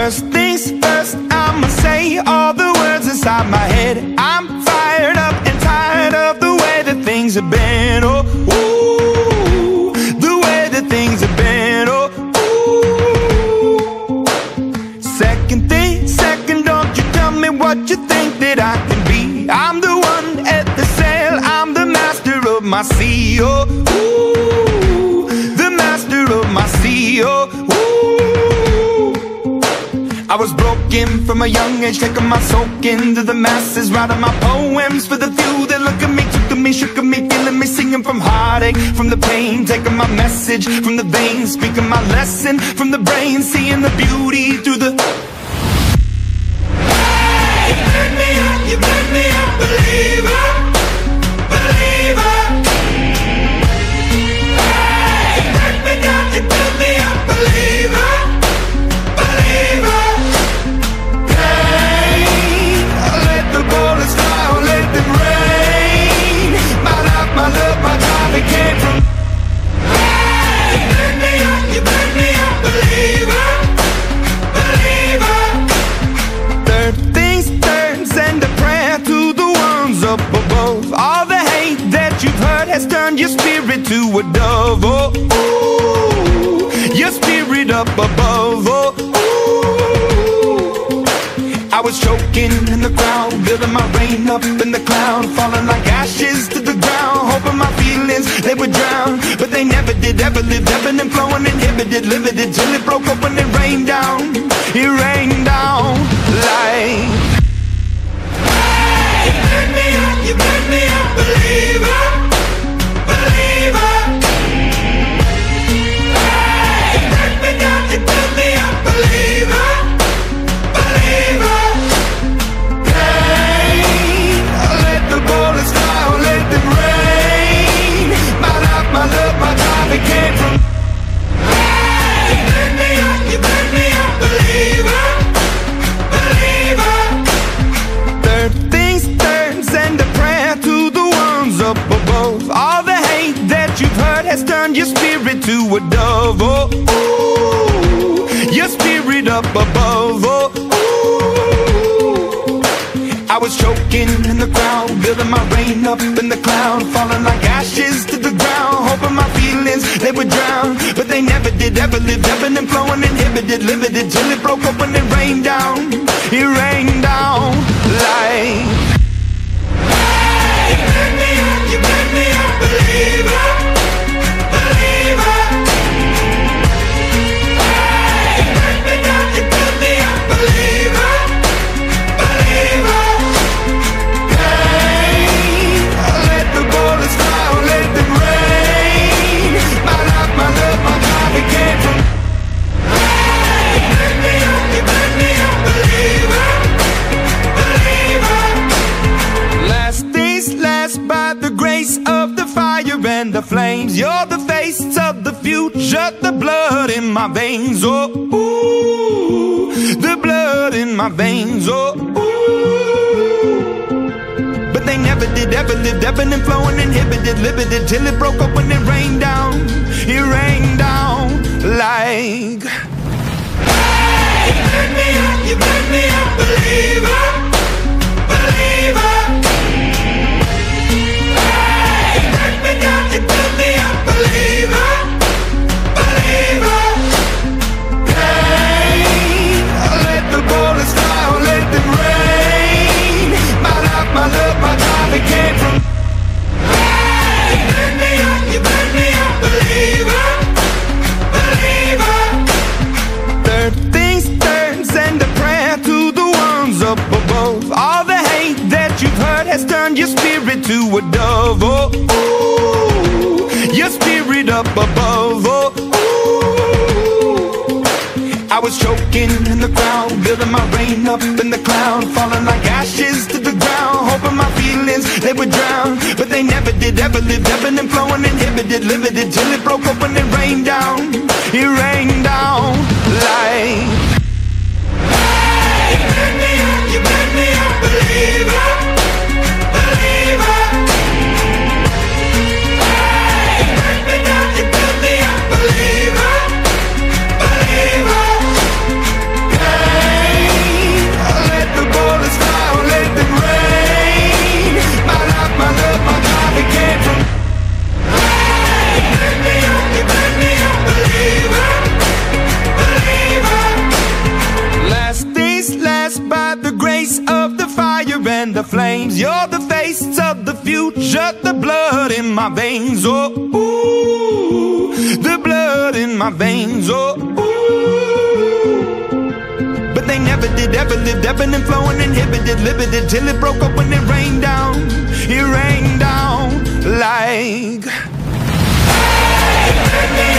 First things first, I'ma say all the words inside my head. I'm fired up and tired of the way that things have been. Oh, ooh, the way that things have been. Oh, ooh. Second thing, second, don't you tell me what you think that I can be. I'm the one at the sail, I'm the master of my sea. Oh, ooh, the master of my sea. Oh, ooh. I was broken from a young age, taking my soak into the masses, writing my poems for the few that look at me, took to me, shook at me, feeling me, singing from heartache, from the pain, taking my message from the veins, speaking my lesson from the brain, seeing the beauty through the... Hey, you made me up, you made me a believer, believer. Hey, you break me down, you build me up, believer, believer. My love, my drive, it came from. Hey, you burn me up, you burn me up, believer, believer. Third things third, send a prayer to the ones up above. All the hate that you've heard has turned your spirit to a dove. Oh, ooh, your spirit up above. Oh, ooh. I was choking in the crowd, building my rain up in the cloud, falling like ashes to the ground, hoping my feelings, they would drown. But they never did, ever lived, ebbing and flowing, inhibited, limited, till it broke up when it rained down. It rained down like... Hey, you burn me up, you burn me up, believer, believer. Hey, you break me down, you build me up, believer, believer. Bullets fly, let them rain. My life, my love, my drive, it came from. Hey, you burn me up, you burn me up, believer, believer. Third things third, send a prayer to the ones up above. All the hate that you've heard has turned your spirit to a dove. Oh, ooh, your spirit up above. Oh, I was choking in the crowd, building my rain up in the cloud, falling like ashes to the ground, hoping my feelings, they would drown. But they never did, ever lived, ebbing and flowing, inhibited, limited, till it broke up when it rained down. It rained down like... Hey, you burn me up, you burn me up, believer, believer. Hey, you break me down, you build me up, believer, believer. And the flames, you're the face of the future, the blood in my veins. Oh, ooh, the blood in my veins. Oh, ooh. But they never did, ever lived, ebbing and flowing, inhibited, limited, till it broke up when it rained down. It rained down like... Hey, you burn me up, you burn me up, believer, believer. You build me up, believer, believer. Hey, let the bullets fly, let them rain. My life, my love, my drive, it came from. Hey, you burn me up, you burn me up, believer, believer. Third things third, send a prayer to the ones up above. All the hate that you've heard has turned your spirit to a dove. Oh, ooh, your spirit up above. Oh, ooh. I was choking in the crowd, building my rain up in the cloud, falling like ashes to the ground, hoping my feelings, they would drown. But they never did, ever lived, ebbing and flowing, inhibited, limited, till it broke up when it rained down. It rained down like... Hey, you burn me up, you burn me up, believer, believer. Hey, you break me down, you build me up, believer, believer. Hey. you're the face of the future, the blood in my veins, oh, ooh, the blood in my veins, oh, ooh. But they never did, ever lived, ebbing and flowing, inhibited, limited, till it broke up when it rained down like, hey,